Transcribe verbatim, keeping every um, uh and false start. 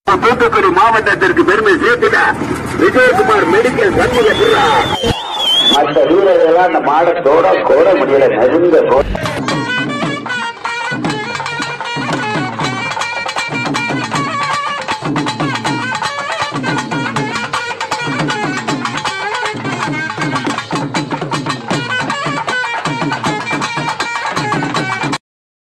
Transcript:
தூத்துக்குடி மாவட்டத்திற்கு பெருமை சேர்த்துட விஜயகுமார் மெடிக்கல் சண்முக மற்ற வீரர்கள் அந்த மாடத்தோட கோட முடியல நெருங்க